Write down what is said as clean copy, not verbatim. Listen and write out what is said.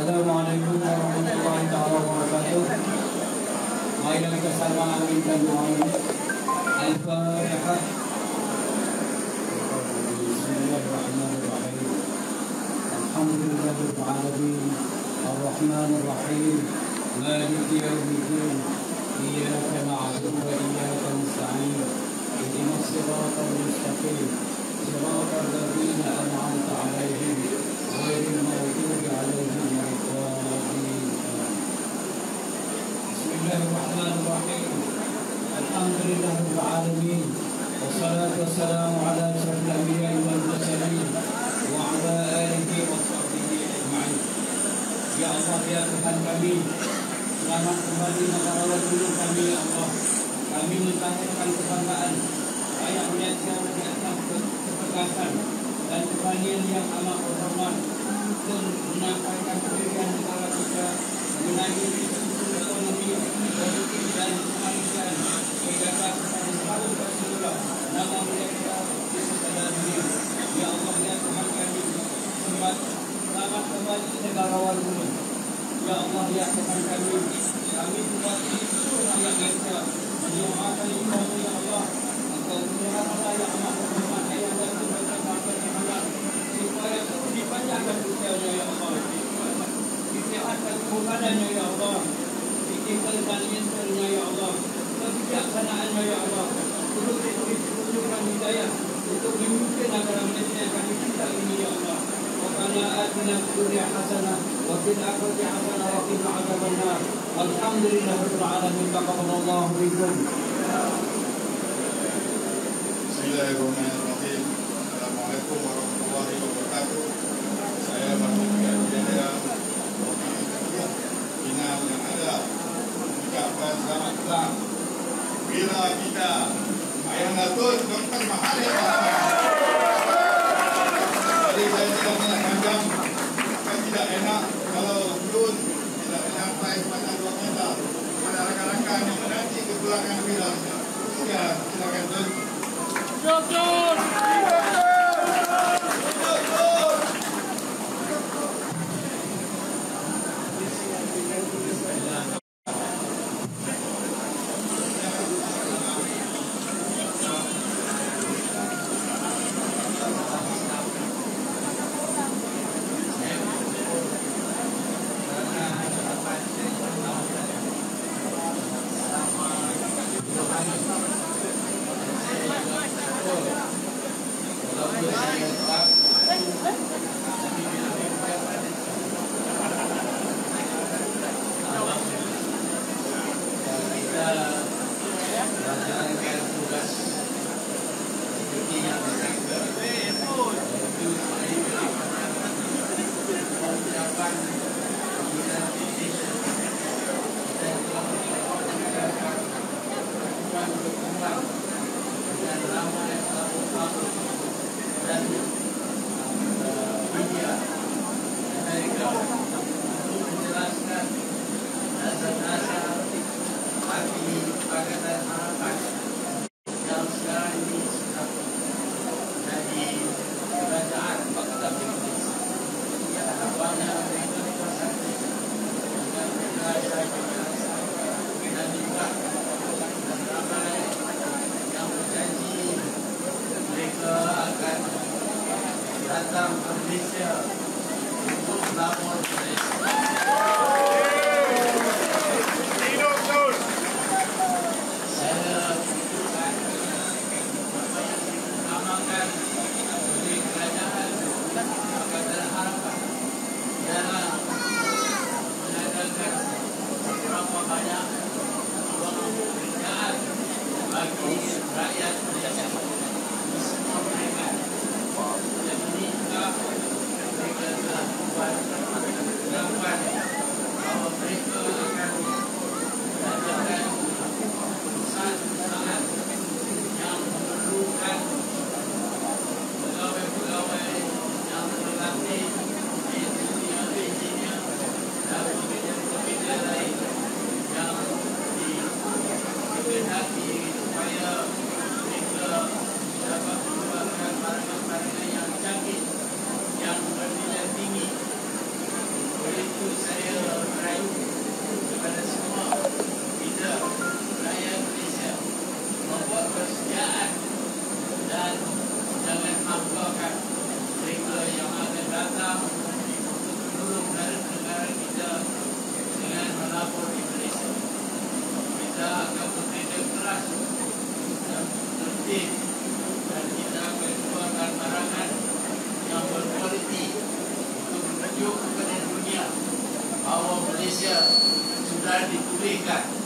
Assalamualaikum warahmatullahi wabarakatuh. Marilah kita sama aminkan doa ini. Al-Fatihah. Bismillahirrahmanirrahim. Alhamdulillahirabbil alamin. Ar-Rahmanir Rahim. Maliki yaumiddin. Iyyaka na'budu wa iyyaka nasta'in. Ihdinas siratal mustaqim. Siratal ladzina an'amta 'alaihim ghairil maghdubi 'alaihim waladdallin. Bismillahirrahmanirrahim. Alhamdulillahirabbil alamin. Wassalatu wassalamu ala asyrafil anbiya'i wal mursalin wa ala alihi wa sahbihi ajma'in. Ya Allah, ya Tuhan kami, selamat kembali merawat dulu kami, ya Allah. Kami mengucapkan kebanggaan ayat menyaksikan di atas ketegasan dan keberanian yang amat berhormat untuk menyampaikan kebaikan negara kita mengenai isu ekonomi, politik dan kemanusiaan menjaga kepada seluruh Rasulullah nama mereka di seluruh dunia. Ya Allah, ya Tuhan kami, selamat kembali ke negara dulu. Ya Allah, ya Tuhan kami buat isu rakyat kita mendoakan ibadah, ya Allah, engkau Tuhan Allah yang amat berhormat yang dan berkata supaya terus dipanjangkan usianya, ya Allah, disihatkan kemudahannya, ya Allah, ditinggalkan intelnya, ya Allah, kebijaksanaannya, ya Allah, untuk ditunjukkan hidayah untuk memimpin negara Malaysia yang kami cinta ini, ya Allah. Rabbana atina fid dunya hasanah wa fil akhirati hasanah wa qina adzabannar. Alhamdulillahirabbil alamin. Taqabbalallahu minkum. Bismillahirrahmanirrahim. Assalamualaikum warahmatullahi wabarakatuh. Saya Mahmud Jaya final yang ada mengucapkan selamat datang bila kita ayam Datuk Dr. Mahathir. Jadi saya tidak nak panjang, kan tidak enak kalau turun tidak sampai pada 2 meter pada rakan-rakan yang menanti ke belakang bila. Ya, silakan Tun. Doktor! dia sudah dipulihkan.